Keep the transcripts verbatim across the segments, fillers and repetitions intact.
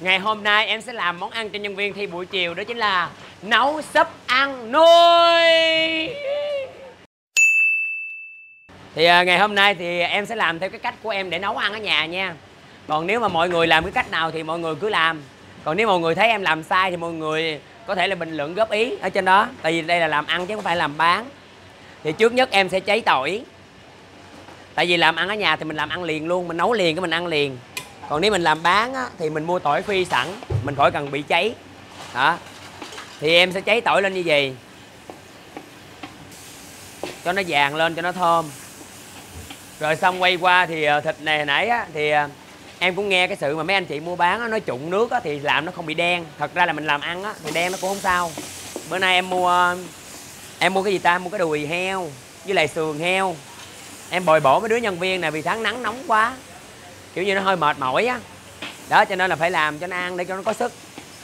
Ngày hôm nay em sẽ làm món ăn cho nhân viên thi buổi chiều, đó chính là nấu súp ăn nuôi. Thì à, ngày hôm nay thì em sẽ làm theo cái cách của em để nấu ăn ở nhà nha. Còn nếu mà mọi người làm cái cách nào thì mọi người cứ làm. Còn nếu mọi người thấy em làm sai thì mọi người có thể là bình luận góp ý ở trên đó. Tại vì đây là làm ăn chứ không phải làm bán. Thì trước nhất em sẽ cháy tỏi. Tại vì làm ăn ở nhà thì mình làm ăn liền luôn, mình nấu liền cái mình ăn liền. Còn nếu mình làm bán á, thì mình mua tỏi phi sẵn, mình khỏi cần bị cháy. Đó. Thì em sẽ cháy tỏi lên như vậy, cho nó vàng lên, cho nó thơm. Rồi xong quay qua thì thịt này hồi nãy á, thì em cũng nghe cái sự mà mấy anh chị mua bán á, nói trụng nước á, thì làm nó không bị đen. Thật ra là mình làm ăn á, thì đen nó cũng không sao. Bữa nay em mua Em mua cái gì ta? Mua cái đùi heo với lại sườn heo. Em bồi bổ mấy đứa nhân viên này vì tháng nắng nóng quá, kiểu như nó hơi mệt mỏi á. Đó, cho nên là phải làm cho nó ăn để cho nó có sức.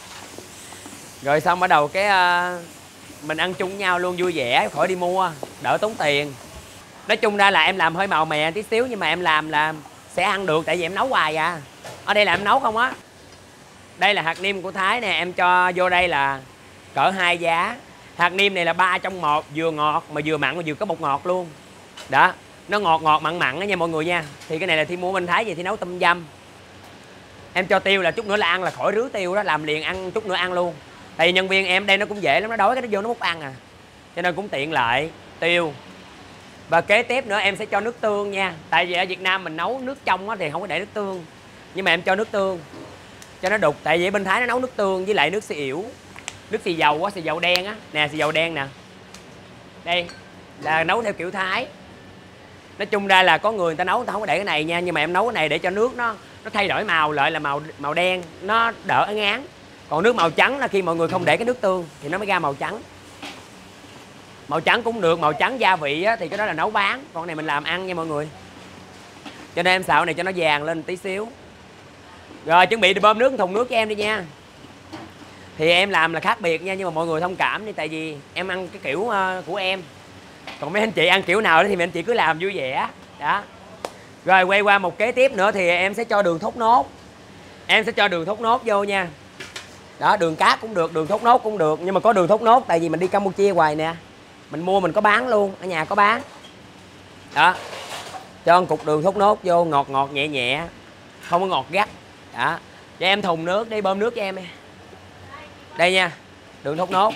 Rồi xong bắt đầu cái uh, mình ăn chung với nhau luôn, vui vẻ, khỏi đi mua, đỡ tốn tiền. Nói chung ra là em làm hơi màu mè tí xíu, nhưng mà em làm là sẽ ăn được, tại vì em nấu hoài à. Ở đây là em nấu không á. Đây là hạt niêm của Thái nè, em cho vô đây là cỡ hai giá. Hạt niêm này là ba trong một, vừa ngọt mà vừa mặn mà vừa có bột ngọt luôn. Đó, nó ngọt ngọt mặn mặn đó nha mọi người nha. Thì cái này là Thi mua bên Thái về thì nấu tôm dâm. Em cho tiêu là chút nữa là ăn, là khỏi rưới tiêu đó, làm liền ăn chút nữa ăn luôn. Tại vì nhân viên em đây nó cũng dễ lắm, nó đói cái nó vô nó múc ăn à. Cho nên cũng tiện lợi, tiêu. Và kế tiếp nữa em sẽ cho nước tương nha. Tại vì ở Việt Nam mình nấu nước trong thì không có để nước tương. Nhưng mà em cho nước tương cho nó đục. Tại vì bên Thái nó nấu nước tương với lại nước xì ỉu, nước xì dầu á, xì dầu đen á. Nè, xì dầu đen nè. Đây là nấu theo kiểu Thái. Nói chung ra là có người người ta nấu người ta không có để cái này nha. Nhưng mà em nấu cái này để cho nước nó nó thay đổi màu lại là màu màu đen, nó đỡ ngán. Còn nước màu trắng là khi mọi người không để cái nước tương thì nó mới ra màu trắng. Màu trắng cũng được, màu trắng gia vị á, thì cái đó là nấu bán. Còn này mình làm ăn nha mọi người. Cho nên em xào này cho nó vàng lên tí xíu. Rồi chuẩn bị bơm nước thùng nước cho em đi nha. Thì em làm là khác biệt nha, nhưng mà mọi người thông cảm đi. Tại vì em ăn cái kiểu uh, của em. Còn mấy anh chị ăn kiểu nào đó thì mấy anh chị cứ làm vui vẻ. Đó. Rồi quay qua một kế tiếp nữa thì em sẽ cho đường thốt nốt. Em sẽ cho đường thốt nốt vô nha. Đó, đường cát cũng được, đường thốt nốt cũng được. Nhưng mà có đường thốt nốt tại vì mình đi Campuchia hoài nè. Mình mua mình có bán luôn, ở nhà có bán. Đó. Cho một cục đường thốt nốt vô, ngọt ngọt nhẹ nhẹ, không có ngọt gắt. Đó. Cho em thùng nước đi, bơm nước cho em. Đây nha, đường thốt nốt.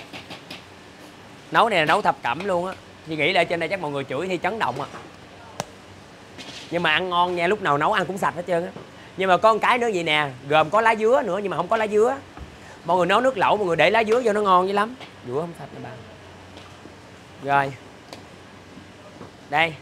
Nấu này là nấu thập cẩm luôn á. Thì nghĩ lại trên đây chắc mọi người chửi Thi chấn động à. Nhưng mà ăn ngon nha, lúc nào nấu ăn cũng sạch hết trơn á. Nhưng mà có một cái nữa gì nè, gồm có lá dứa nữa nhưng mà không có lá dứa. Mọi người nấu nước lẩu mọi người để lá dứa vô nó ngon dữ lắm. Dứa không sạch nè bạn. Rồi. Đây.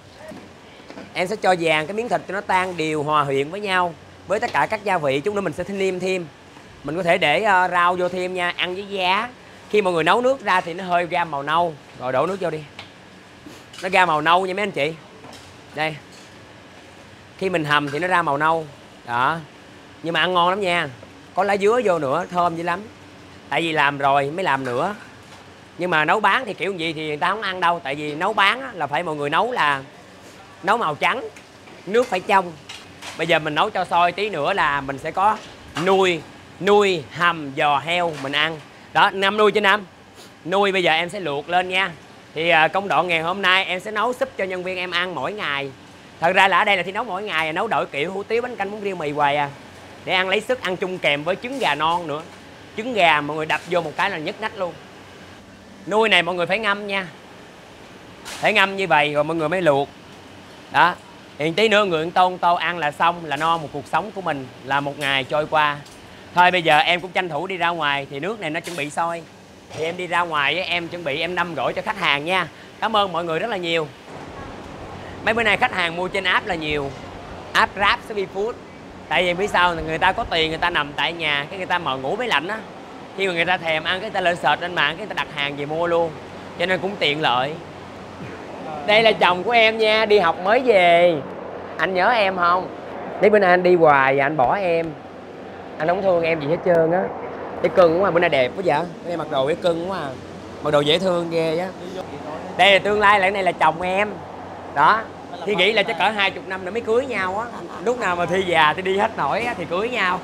Em sẽ cho vàng cái miếng thịt cho nó tan đều hòa quyện với nhau với tất cả các gia vị. Chút nữa mình sẽ nêm thêm. Mình có thể để uh, rau vô thêm nha, ăn với giá. Khi mọi người nấu nước ra thì nó hơi ra màu nâu. Rồi đổ nước vô đi. Nó ra màu nâu nha mấy anh chị. Đây. Khi mình hầm thì nó ra màu nâu. Đó. Nhưng mà ăn ngon lắm nha. Có lá dứa vô nữa, thơm dữ lắm. Tại vì làm rồi mới làm nữa. Nhưng mà nấu bán thì kiểu gì thì người ta không ăn đâu. Tại vì nấu bán á, là phải mọi người nấu là nấu màu trắng, nước phải trong. Bây giờ mình nấu cho sôi tí nữa là mình sẽ có nuôi, nuôi, hầm, giò heo mình ăn. Đó, năm nuôi trên năm. Nuôi bây giờ em sẽ luộc lên nha. Thì công đoạn ngày hôm nay em sẽ nấu súp cho nhân viên em ăn mỗi ngày. Thật ra là ở đây là Thi nấu mỗi ngày, nấu đổi kiểu hủ tiếu, bánh canh, bún riêu, mì hoài à. Để ăn lấy sức, ăn chung kèm với trứng gà non nữa. Trứng gà mọi người đập vô một cái là nhức nách luôn. Nuôi này mọi người phải ngâm nha. Phải ngâm như vậy rồi mọi người mới luộc. Đó. Thì tí nữa người tôn tô ăn là xong, là no một cuộc sống của mình, là một ngày trôi qua. Thôi bây giờ em cũng tranh thủ đi ra ngoài. Thì nước này nó chuẩn bị sôi. Thì em đi ra ngoài em chuẩn bị em nâm gỏi cho khách hàng nha. Cảm ơn mọi người rất là nhiều. Mấy bữa nay khách hàng mua trên app là nhiều. App Grab, Shopee Food. Tại vì biết sao, người ta có tiền người ta nằm tại nhà, cái người ta mở ngủ máy lạnh á. Khi mà người ta thèm ăn cái người ta lên search trên mạng, cái người ta đặt hàng về mua luôn. Cho nên cũng tiện lợi. Đây là chồng của em nha, đi học mới về. Anh nhớ em không? Mấy bữa nay anh đi hoài và anh bỏ em. Anh không thương em gì hết trơn á. Cái cưng quá, bữa nay đẹp quá vậy. Bữa nay mặc đồ cái cưng quá à. Mặc đồ dễ thương ghê á. Đây là tương lai, lại này là chồng em. Đó. Thi nghĩ là chắc cỡ hai chục năm nữa mới cưới nhau á. Lúc nào mà Thi già Thi đi hết nổi á thì cưới nhau.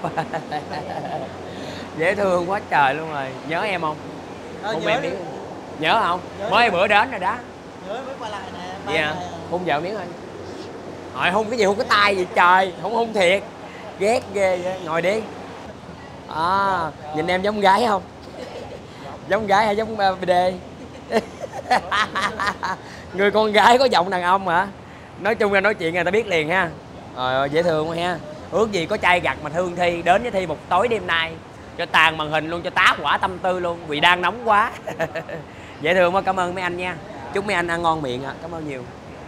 Dễ thương quá trời luôn rồi. Nhớ em không? Ờ, Hôn nhớ em đi. miếng. Nhớ không? Nhớ Mới đi. bữa đến rồi đó. Nhớ mới qua lại nè. Vậy hả? Này. Hôn vợ miếng thôi. Hỏi hôn cái gì hôn cái tay vậy trời. Không hôn thiệt. Ghét ghê vậy. Ngồi đi. À, nhìn em giống gái không? Giống gái hay giống uh, bê đê? Người con gái có giọng đàn ông hả? Nói chung là nói chuyện người ta biết liền ha. Rồi dễ thương quá ha. Ước gì có trai gặt mà thương Thi. Đến với Thi một tối đêm nay cho tàn màn hình luôn, cho tá quả tâm tư luôn. Vì đang nóng quá. Dễ thương quá, cảm ơn mấy anh nha. Chúc mấy anh ăn ngon miệng ạ. Cảm ơn nhiều.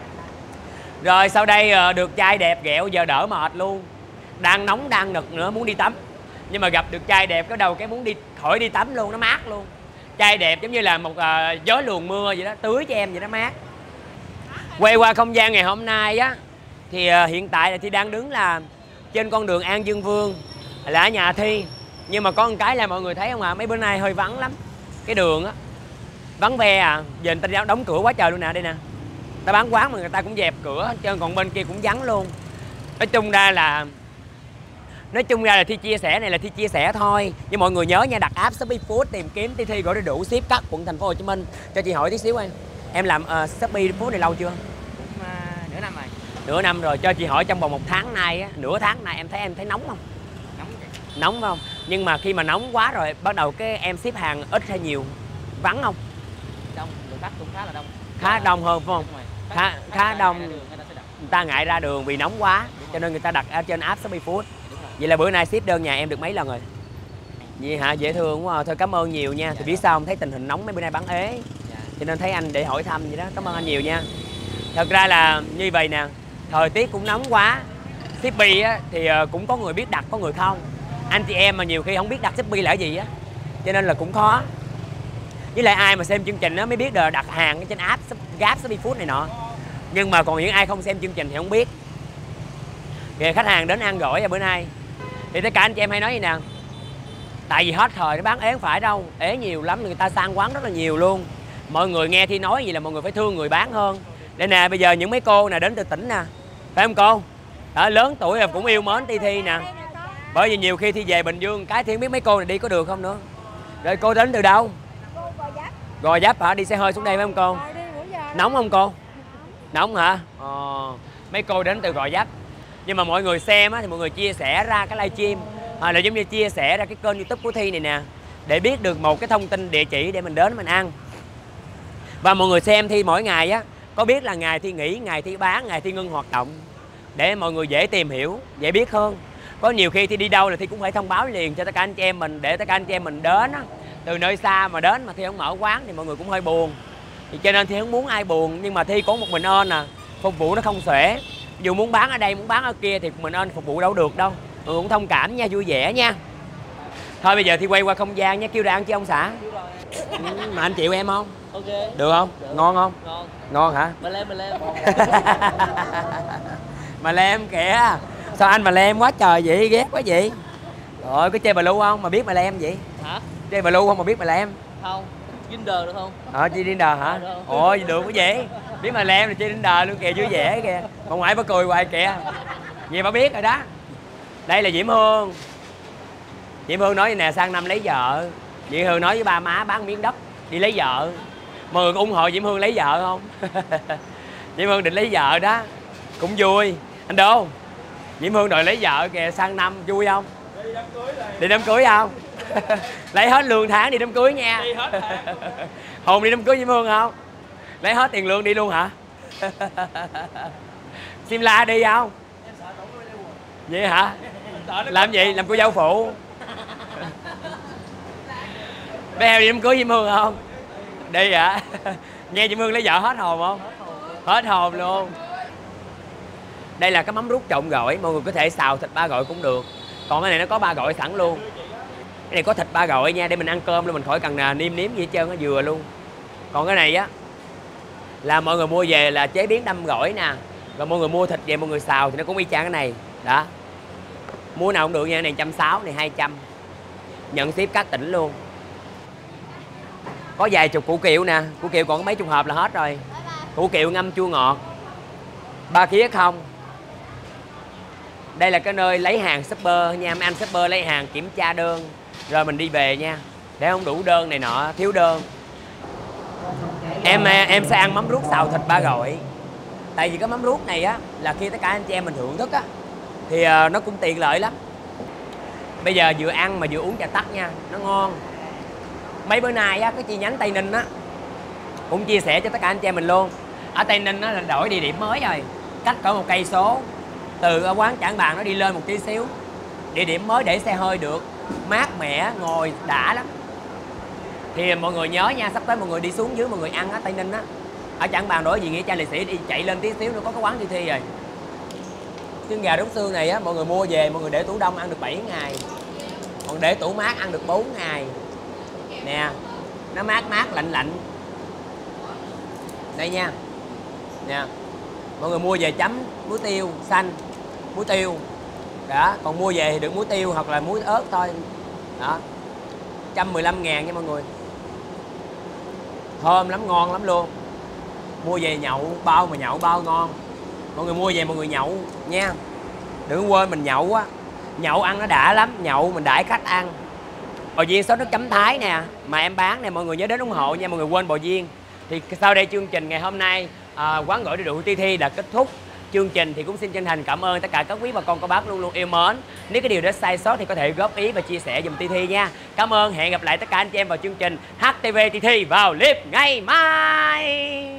Rồi sau đây được trai đẹp ghẹo giờ đỡ mệt luôn. Đang nóng đang nực nữa muốn đi tắm. Nhưng mà gặp được trai đẹp cái đầu cái muốn đi khỏi đi tắm luôn, nó mát luôn. Trai đẹp giống như là một uh, gió luồng mưa vậy đó, tưới cho em vậy đó, mát. Quay qua không gian ngày hôm nay á thì uh, hiện tại là Thi đang đứng là trên con đường An Dương Vương là ở nhà Thi. Nhưng mà có một cái là mọi người thấy không ạ, à? Mấy bữa nay hơi vắng lắm. Cái đường á vắng ve à. Giờ người ta đóng cửa quá trời luôn nè, đây nè. Ta bán quán mà người ta cũng dẹp cửa, chứ còn bên kia cũng vắng luôn. Nói chung ra là Nói chung ra là Thi chia sẻ này là Thi chia sẻ thôi. Nhưng mọi người nhớ nha, đặt app Shopee Food tìm kiếm Thi Thi gọi đủ ship các quận thành phố Hồ Chí Minh. Cho chị hỏi tí xíu em. Em làm uh, Shopee Food này lâu chưa? Cũng uh, nửa năm rồi. Nửa năm rồi. Cho chị hỏi trong vòng một tháng nay á, nửa tháng nay em thấy em thấy nóng không? Nóng vậy. Nóng không? Nhưng mà khi mà nóng quá rồi bắt đầu cái em ship hàng ít hay nhiều? Vắng không? Đông, lượng khách cũng khá là đông. Khá đông hơn phải không? Khách, Khá khách khá đông. Đường, người, ta người ta ngại ra đường vì nóng quá. Cho nên người ta đặt ở trên app Shopee Food. Vậy là bữa nay ship đơn nhà em được mấy lần rồi? Vậy hả? Dễ thương quá à. Thôi cảm ơn nhiều nha. Dạ, thì biết sao không? Thấy tình hình nóng mấy bữa nay bán ế. Dạ. Cho nên thấy anh để hỏi thăm vậy đó. Cảm ơn anh nhiều nha. Thật ra là như vậy nè, thời tiết cũng nóng quá. Shopee á, thì cũng có người biết đặt, có người không. Anh chị em mà nhiều khi không biết đặt Shopee là gì á. Cho nên là cũng khó. Với lại ai mà xem chương trình á mới biết là đặt hàng trên app Grab, Shopee Food này nọ. Nhưng mà còn những ai không xem chương trình thì không biết. Kìa khách hàng đến ăn gỏi bữa nay thì tất cả anh chị em hay nói gì nè, tại vì hết thời nó bán ế không phải đâu, ế nhiều lắm, người ta sang quán rất là nhiều luôn. Mọi người nghe Thi nói gì là mọi người phải thương người bán hơn. Đây nè, bây giờ những mấy cô nè đến từ tỉnh nè, phải không cô? Đó, lớn tuổi rồi cũng yêu mến Thi Thi nè. Bởi vì nhiều khi Thi về Bình Dương cái Thi không biết mấy cô này đi có được không nữa. Rồi cô đến từ đâu? Gò Vấp hả? Đi xe hơi xuống đây phải không cô? Nóng không cô? Nóng hả? Ờ, mấy cô đến từ Gò Vấp. Nhưng mà mọi người xem á, thì mọi người chia sẻ ra cái livestream à, là giống như chia sẻ ra cái kênh YouTube của Thi này nè, để biết được một cái thông tin địa chỉ để mình đến mình ăn. Và mọi người xem Thi mỗi ngày á, có biết là ngày Thi nghỉ, ngày Thi bán, ngày Thi ngưng hoạt động, để mọi người dễ tìm hiểu, dễ biết hơn. Có nhiều khi Thi đi đâu là Thi cũng phải thông báo liền cho tất cả anh chị em mình, để tất cả anh chị em mình đến á, từ nơi xa mà đến mà Thi không mở quán thì mọi người cũng hơi buồn. Thì cho nên Thi không muốn ai buồn, nhưng mà Thi có một mình ơn à, phục vụ nó không xuể. Dù muốn bán ở đây, muốn bán ở kia thì mình ơn phục vụ đâu được đâu. Ừ, cũng thông cảm nha, vui vẻ nha. Thôi bây giờ Thi quay qua không gian nha, kêu ra ăn chứ ông xã. Ừ, mà anh chịu em không? Ok. Được không? Được. Ngon không? Ngon. Ngon hả? Mà lem, mà lem. Mà lem kìa. Sao anh mà lem quá trời vậy, ghét quá vậy? Rồi có chơi bà lu không mà biết mà lem vậy? Hả? Chơi bà lu không mà biết mà lem? Không. Tinder được không? Ờ, chơi Tinder hả? Ôi được quá vậy. Biết mà lem thì chơi Tinder luôn kìa, vui vẻ kìa. Bà ngoại bà cười hoài kìa. Vậy bà biết rồi đó. Đây là Diễm Hương. Diễm Hương nói vậy nè, sang năm lấy vợ. Diễm Hương nói với ba má bán miếng đất đi lấy vợ. Mọi người có ủng hộ Diễm Hương lấy vợ không? Diễm Hương định lấy vợ đó. Cũng vui. Anh Đô, Diễm Hương đòi lấy vợ kìa, sang năm vui không? Đi đám cưới rồi. Đi đám cưới không? Lấy hết lương tháng đi đám cưới nha. Đi hết tháng. Hồn đi đám cưới Diễm Hương không? Lấy hết tiền lương đi luôn hả? Simla đi không? Vậy hả? Làm gì? Làm cô dâu phụ. Bé heo đi đám cưới Diễm Hương không? Đi hả? Nghe Diễm Hương lấy vợ hết hồn không? Hết hồn luôn. Đây là cái mắm rút trộn gỏi, mọi người có thể xào thịt ba gỏi cũng được. Còn cái này nó có ba gỏi sẵn luôn. Cái này có thịt ba gỏi nha, để mình ăn cơm luôn, mình khỏi cần nêm nếm gì hết trơn, nó vừa luôn. Còn cái này á là mọi người mua về là chế biến đâm gỏi nè, rồi mọi người mua thịt về mọi người xào thì nó cũng y chang cái này. Đó. Mua nào cũng được nha, này một trăm sáu mươi, này hai trăm. Nhận ship các tỉnh luôn. Có vài chục củ kiệu nè, củ kiệu còn có mấy chục hộp là hết rồi. Củ kiệu ngâm chua ngọt. Ba khía không. Đây là cái nơi lấy hàng shipper nha, mấy anh shipper lấy hàng kiểm tra đơn rồi mình đi về nha, để không đủ đơn này nọ, thiếu đơn. Em em sẽ ăn mắm ruốc xào thịt ba gỏi. Tại vì cái mắm ruốc này á là khi tất cả anh chị em mình thưởng thức á thì uh, nó cũng tiện lợi lắm. Bây giờ vừa ăn mà vừa uống trà tắc nha, nó ngon. Mấy bữa nay á cái chi nhánh Tây Ninh á cũng chia sẻ cho tất cả anh chị em mình luôn. Ở Tây Ninh á là đổi địa điểm mới rồi, cách cỡ một cây số từ ở quán Trảng Bàng nó đi lên một tí xíu. Địa điểm mới để xe hơi được, mát mẻ, ngồi đã lắm. Thì mọi người nhớ nha, sắp tới mọi người đi xuống dưới mọi người ăn á, Tây Ninh á, ở Trảng Bàng đối diện Nghĩa Trang Liệt Sĩ đi chạy lên tí xíu nữa có cái quán ti thi rồi. Chân gà đóng xương này á mọi người mua về mọi người để tủ đông ăn được bảy ngày, còn để tủ mát ăn được bốn ngày nè, nó mát mát lạnh lạnh đây nha nè. Mọi người mua về chấm muối tiêu xanh, muối tiêu đó, còn mua về thì được muối tiêu hoặc là muối ớt thôi đó. Một trăm mười lăm ngàn nha mọi người, thơm lắm, ngon lắm luôn. Mua về nhậu bao mà nhậu bao ngon. Mọi người mua về mọi người nhậu nha, đừng quên mình nhậu á, nhậu ăn nó đã lắm, nhậu mình đãi khách ăn. Bò viên sốt nước chấm Thái nè mà em bán nè, mọi người nhớ đến ủng hộ nha, mọi người quên bò viên. Thì sau đây chương trình ngày hôm nay à, quán gỏi điều ti thi đã kết thúc chương trình, thì cũng xin chân thành cảm ơn tất cả các quý bà con cô bác luôn luôn yêu mến. Nếu cái điều đó sai sót thì có thể góp ý và chia sẻ giùm ti thi nha. Cảm ơn, hẹn gặp lại tất cả anh chị em vào chương trình hát tê vê ti thi vào clip ngày mai.